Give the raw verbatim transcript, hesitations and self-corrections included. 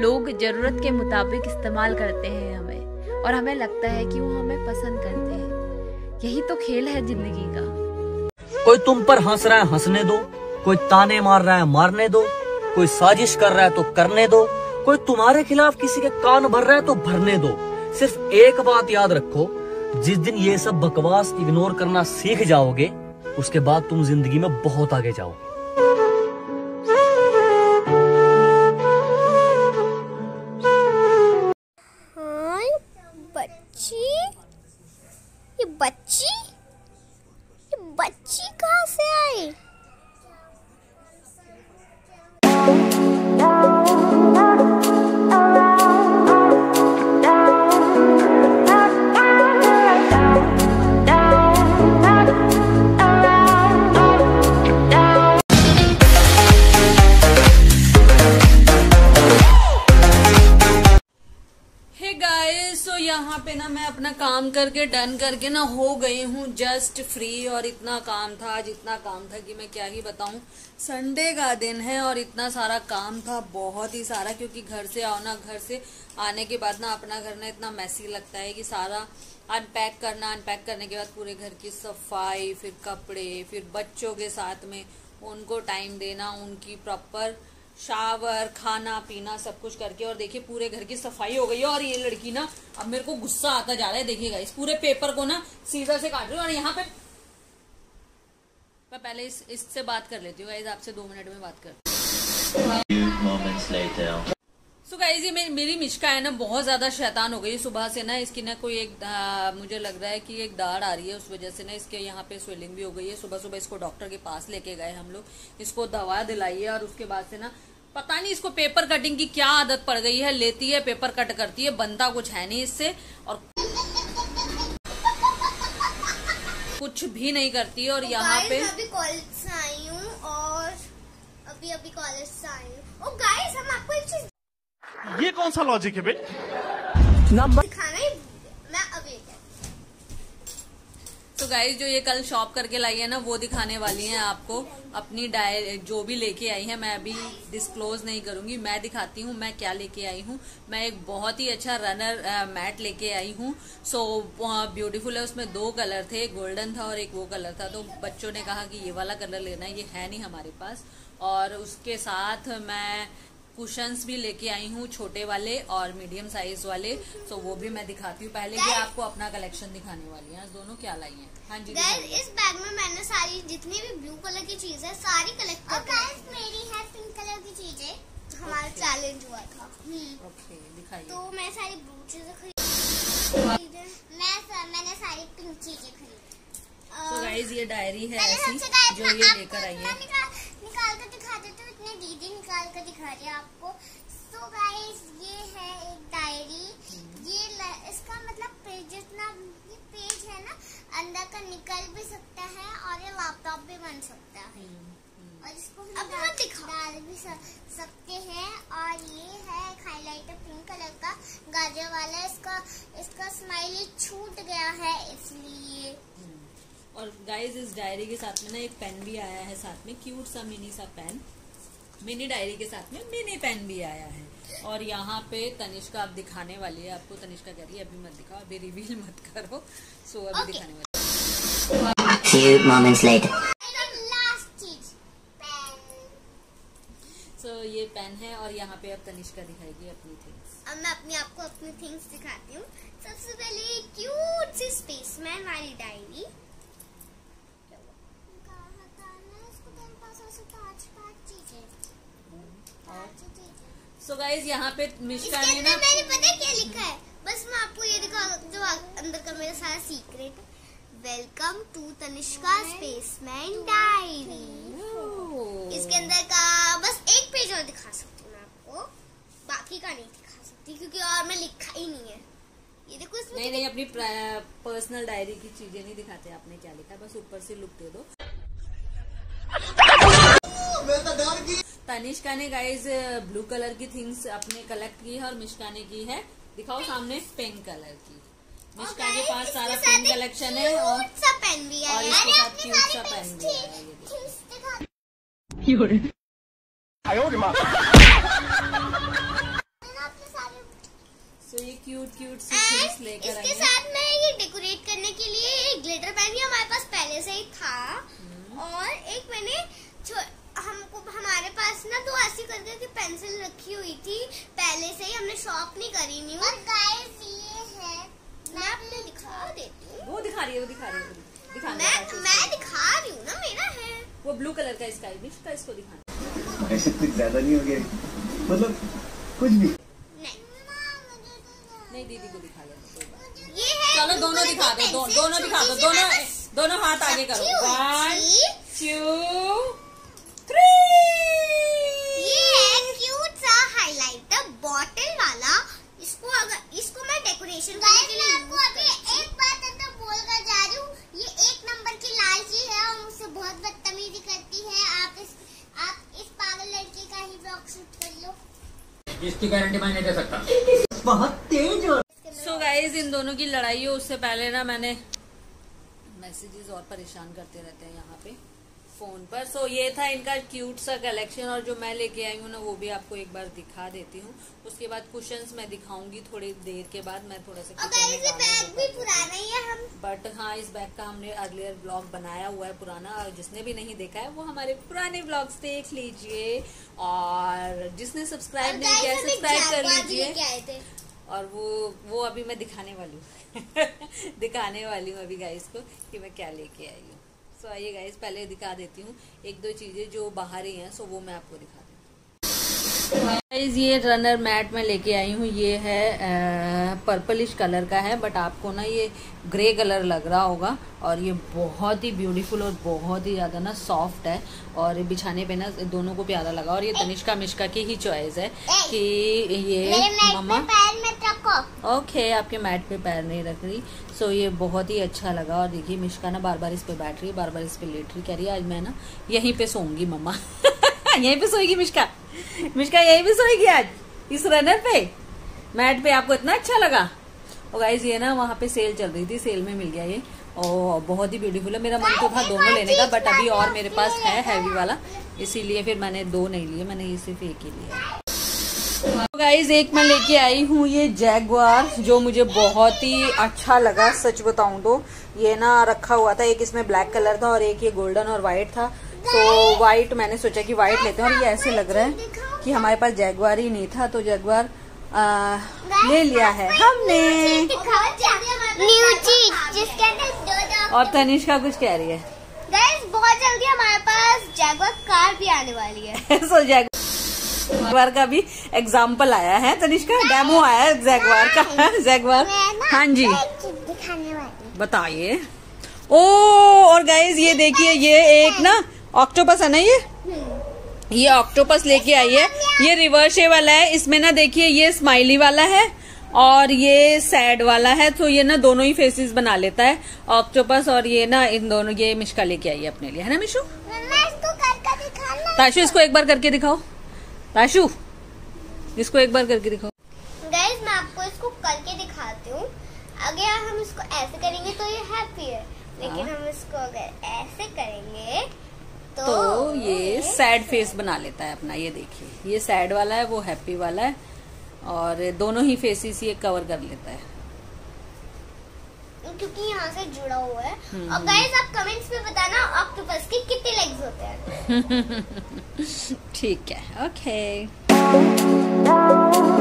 लोग जरूरत के मुताबिक इस्तेमाल करते हैं हमें, और हमें लगता है कि वो हमें पसंद करते हैं। यही तो खेल है जिंदगी का। कोई तुम पर हंस रहा है हंसने दो, कोई ताने मार रहा है मारने दो, कोई साजिश कर रहा है तो करने दो, कोई तुम्हारे खिलाफ किसी के कान भर रहा है तो भरने दो। सिर्फ एक बात याद रखो, जिस दिन ये सब बकवास इग्नोर करना सीख जाओगे, उसके बाद तुम जिंदगी में बहुत आगे जाओगे। हाँ, बच्ची, ये बच्ची, ये बच्ची कहाँ से आई? तो यहाँ पे ना मैं अपना काम करके डन करके ना हो गई हूँ जस्ट फ्री, और इतना काम था आज, इतना काम था कि मैं क्या ही बताऊँ। संडे का दिन है और इतना सारा काम था, बहुत ही सारा, क्योंकि घर से आओ ना, घर से आने के बाद ना अपना घर ना इतना मैसी लगता है कि सारा अनपैक करना, अनपैक करने के बाद पूरे घर की सफाई, फिर कपड़े, फिर बच्चों के साथ में उनको टाइम देना, उनकी प्रॉपर शावर, खाना पीना सब कुछ करके, और देखिए पूरे घर की सफाई हो गई है। और ये लड़की ना अब मेरे को गुस्सा आता जा रहा है, देखिएगा इस पूरे पेपर को ना सीजर से काट रही हूँ। और यहाँ पे मैं पहले इस इससे बात कर लेती हूँ गाइस, आपसे दो मिनट में बात कर। सो गाइस, ये मे, मेरी मिश्का है ना बहुत ज्यादा शैतान हो गई सुबह से ना। इसकी ना कोई एक आ, मुझे लग रहा है कि एक दाढ़ आ रही है, उस वजह से ना इसके यहाँ पे स्वेलिंग भी हो गई है। सुबह सुबह इसको डॉक्टर के पास लेके गए हम लोग, इसको दवा दिलाई है। और उसके बाद से ना पता नहीं इसको पेपर कटिंग की क्या आदत पड़ गई है, लेती है पेपर कट करती है, बनता कुछ है नहीं इससे, और कुछ भी नहीं करती है। और यहाँ पे अभी कॉलेज से आई हूँ, और अभी अभी कॉलेज से आई हूँ। और गाइस, हम आपको एक चीज, ये कौन सा लॉजिक है बे? दिखाना ही मैं अभी। तो गाइस, जो ये कल शॉप करके लाई है ना, वो दिखाने वाली हैं आपको। अपनी डायरी जो भी लेके आई है, मैं अभी डिस्क्लोज नहीं करूंगी, मैं दिखाती हूँ मैं क्या लेके आई हूँ। मैं एक बहुत ही अच्छा रनर मैट लेके आई हूँ। सो ब्यूटीफुल है, उसमें दो कलर थे, गोल्डन था और एक वो कलर था। तो बच्चों ने कहा कि ये वाला कलर लेना है, ये है नहीं हमारे पास। और उसके साथ मैं कुशन्स भी लेके आई हूँ, छोटे वाले और मीडियम साइज वाले। सो वो भी मैं दिखाती हूँ। पहले भी आपको अपना कलेक्शन दिखाने वाली है। दोनों क्या लाई हैं? हाँ जी, इस बैग में मैंने सारी जितनी भी ब्लू कलर की चीज है सारी कलेक्ट कर दी। मेरी है पिंक कलर की चीजें, हमारा चैलेंज हुआ था। ओके, दिखाइए। तो मैं सारी ब्लू चीजें खरीदी, मैं मैंने सारी पिंक चीजें खरीदी। तो गाइस, ये डायरी है ऐसी जो ये लेकर आई है। निकाल कर दिखा देती हूँ, इतने दीदी निकाल कर दिखा रही है आपको। सो गाइस, ये है एक डायरी। ये इसका मतलब पेज, जितना ये पेज है ना, अंदर का निकल भी सकता है और ये लैपटॉप भी बन सकता है। और इसको हम डाल भी सकते हैं। और ये है हाइलाइटर पिंक कलर का गाजर वाला। इसका इसका स्माइली छूट गया है इसलिए। और गाइज, इस डायरी के साथ में ना एक पेन भी आया है साथ में, क्यूट सा मिनी सा पेन। मिनी डायरी के साथ में मिनी पेन भी आया है। और यहाँ पे तनिष्का अब दिखाने वाली है आपको। तनिष्का कह रही है अभी मत दिखाओ, अभी रिवील मत करो। सो so, अभी okay. दिखाने वाली सो so, ये पेन है। और यहाँ पे अब तनिष्का दिखाएगी अपनी थिंग्स। अब मैं अपने आपको अपनी थिंग्स दिखाती हूँ। सबसे पहले क्यूट सी स्पेसमैन वाली डायरी। सो गाइज, यहाँ पे मिश्का ने ना, मैंने पता है क्या लिखा है, बस मैं आपको ये दिखा जो अंदर का मेरा सारा secret. Welcome to Tanishka spaceman diary. इसके अंदर का बस एक पेज और दिखा सकती हूँ मैं आपको, बाकी का नहीं दिखा सकती क्योंकि और मैं लिखा ही नहीं है। ये देखो, इसमें नहीं नहीं, अपनी पर्सनल डायरी की चीजें नहीं दिखाते। आपने क्या लिखा है, बस ऊपर से लुक दे दो। तनिष्का ने गाइज ब्लू कलर की थिंग्स अपने कलेक्ट की है और मिश्का ने की है, दिखाओ सामने, पिंक कलर की। मिश्का के पास सारा पिंक कलेक्शन है और पेन भी है, और इसके साथ क्यूट सा पेन भी है। तो ये क्यूट क्यूट सी थिंग्स लेकर आई इसके हैं। साथ मैं ये डेकोरेट करने के लिए एक ग्लिटर पेन हमारे पास पहले से ही था, और एक मैंने हमको हमारे पास ना दो ऐसी करके की पेंसिल रखी हुई थी पहले से ही, हमने शॉप नहीं करी नहीं। और गाइस ये है, मैं आपने दिखा देती हूँ। वो दिखा रही है, वो दिखा रही है, दिखा मैं मैं दिखा रही हूँ ना, मेरा है वो ब्लू कलर का स्काई बिच का, इसको दिखाना। ऐसे कुछ ज्यादा नहीं हो गया, मतलब कुछ भी नहीं। नहीं दीदी को दिखा दो। ये है चलो दोनों दिखा दो, दो, दोनों दिखा दो, दोनों दोनों हाथ आगे करो। One two three. ये है क्यूट सा हाइलाइटर बॉटल वाला। इसको अगर इसको मैं डेकोरेशन करने के लिए आपको अभी एक बात अंदर बोल कर जा रही हूँ, ये एक नंबर की लालची है और मुझसे बहुत बदतमीजी करती है। आप इस आप इस पागल लड़की का ही ब्लॉग शूट कर लो, इसकी गारंटी मैं नहीं दे सकता। बहुत तेज हो। सो गाइज इन दोनों की लड़ाई हो उससे पहले ना मैंने मैसेजेस और परेशान करते रहते हैं यहाँ पे फोन पर। सो so, ये था इनका क्यूट सा कलेक्शन, और जो मैं लेके आई हूँ ना वो भी आपको एक बार दिखा देती हूँ। उसके बाद कुशंस मैं दिखाऊंगी थोड़ी देर के बाद। मैं थोड़ा सा बैग भी पुराना ही है हम, बट हाँ इस बैग का हमने अर्लियर ब्लॉग बनाया हुआ है पुराना, और जिसने भी नहीं देखा है वो हमारे पुराने ब्लॉग्स देख लीजिए, और जिसने सब्सक्राइब नहीं किया सब्सक्राइब कर लीजिए। और वो वो अभी मैं दिखाने वाली हूँ दिखाने वाली हूँ अभी गाइस को कि मैं क्या लेके आई हूँ। सो आइए गाइस पहले दिखा देती हूँ एक दो चीजें जो बाहर ही हैं, सो वो मैं आपको दिखा देती हूँ। गाइस ये रनर मैट में लेके आई हूँ, ये है पर्पलिश कलर का है, बट आपको ना ये ग्रे कलर लग रहा होगा, और ये बहुत ही ब्यूटीफुल और बहुत ही ज्यादा ना सॉफ्ट है, और बिछाने पे ना दोनों को प्यारा लगा। और ये तनिष्का मिश्का की ही चॉइस है कि ये मम्मा पैर में रखो। ओके आपके मैट पे पैर नहीं रख रही। सो ये बहुत ही अच्छा लगा, और देखिए मिश्का ना बार बार इस पे बैठ रही है, बार बार इस पे लेट रही, कह रही है आज मैं ना यहीं पे सोऊंगी मम्मा यहीं पे सोएगी मिश्का, मिश्का यहीं पे सोएगी आज इस रनर पे मैट पे। आपको इतना अच्छा लगा। और गाइस ये ना वहाँ पे सेल चल रही थी, सेल में मिल गया ये, और बहुत ही ब्यूटीफुल है। मेरा मन तो था दोनों लेने का, बट अभी और मेरे पास है हैवी वाला, इसीलिए फिर मैंने दो नहीं लिए, मैंने ये सिर्फ एक ही लिया। तो गाइज एक मैं लेके आई हूँ ये जैगवार, जो मुझे बहुत ही अच्छा लगा सच बताऊं तो। ये ना रखा हुआ था, एक इसमें ब्लैक कलर था और एक ये गोल्डन और व्हाइट था। तो व्हाइट मैंने सोचा कि व्हाइट लेते हैं, और ये ऐसे लग रहा है कि हमारे पास जैगवार ही नहीं था, तो जैगवार आ, ले लिया है हमने। न्यू चीज जिसके अंदर और तनिष्का कुछ कह रही है। गाइस बहुत जल्दी हमारे पास जैगवार कार भी आने वाली है। सो जैगवार का भी एग्जाम्पल आया है, तनिष्का डेमो आया है जैगवार का। जैगवार हाँ जी दिखाने वाली, बताइए। ओ और गाइज ये देखिए, ये एक ना ऑक्टोपस है ना, ये ये ऑक्टोपस लेके आई है। ये रिवर्से वाला है, इसमें ना देखिए ये स्माइली वाला है और ये सैड वाला है, तो ये ना दोनों ही फेसेस बना लेता है ऑक्टोपस। और ये ना इन दोनों ये मिश्का लेके आई है अपने लिए, है ना मिशु? इसको करके दिखाना। ताशु इसको एक बार करके दिखाओ, ताशु इसको एक बार करके दिखाओ। गाइस मैं आपको इसको करके दिखाती हूँ। अगर हम इसको ऐसे करेंगे तो ये हैप्पी है, लेकिन हम इसको अगर ऐसे करेंगे तो, तो ये सैड फेस बना लेता है अपना। ये देखिए ये सैड वाला है, वो हैप्पी वाला है, और दोनों ही फेसेस ये कवर कर लेता है क्योंकि यहाँ से जुड़ा हुआ है। और गाइस आप कमेंट्स में बताना ऑक्टोपस के कितने लेग्स होते हैं। ठीक है, ओके।